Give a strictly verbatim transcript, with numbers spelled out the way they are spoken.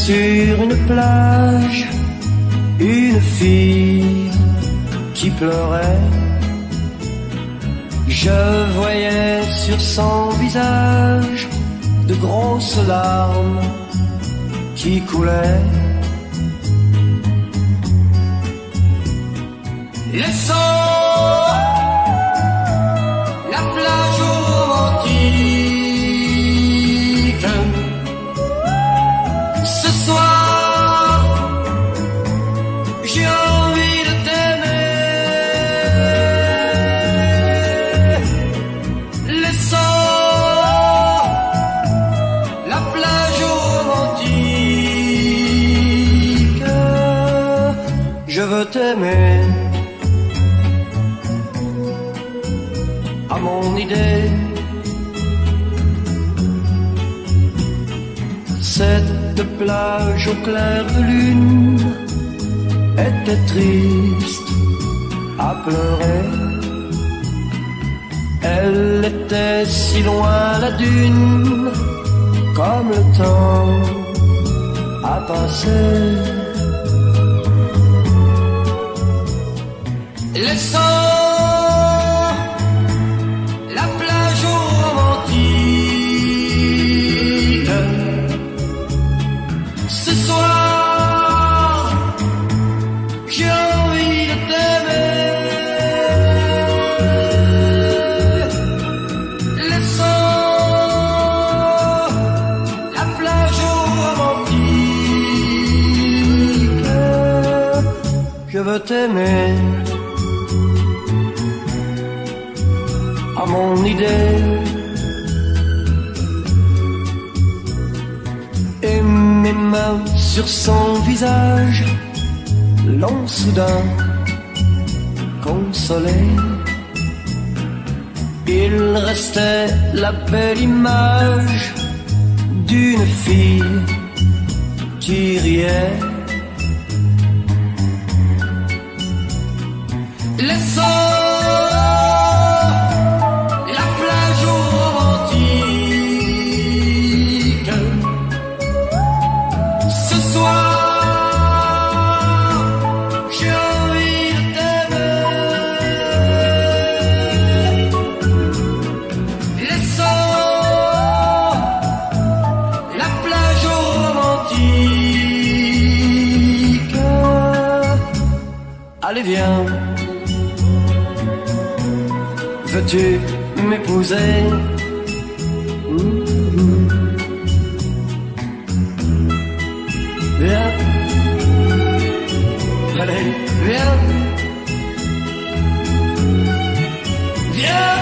sur une plage une fille qui pleurait. Je voyais sur son visage de grosses larmes qui coulaient. Laissons la plage romantique. Ce soir, j'ai envie de t'aimer. Laissons la plage romantique. Je veux t'aimer à mon idée. Cette plage au clair de lune était triste à pleurer. Elle était si loin la dune, comme le temps a passé. Laissons la plage romantique. Ce soir, j'ai envie de t'aimer. Laissons la plage romantique. Je veux t'aimer à mon idée. Et mes mains sur son visage l'ont soudain consolé. Il restait la belle image d'une fille qui riait. Laissons la plage romantique. Ce soir, j'ai envie de t'aimer. Laissons la plage romantique. Allez, viens. Veux-tu m'épouser? Mmh. Viens. Allez, viens. Viens.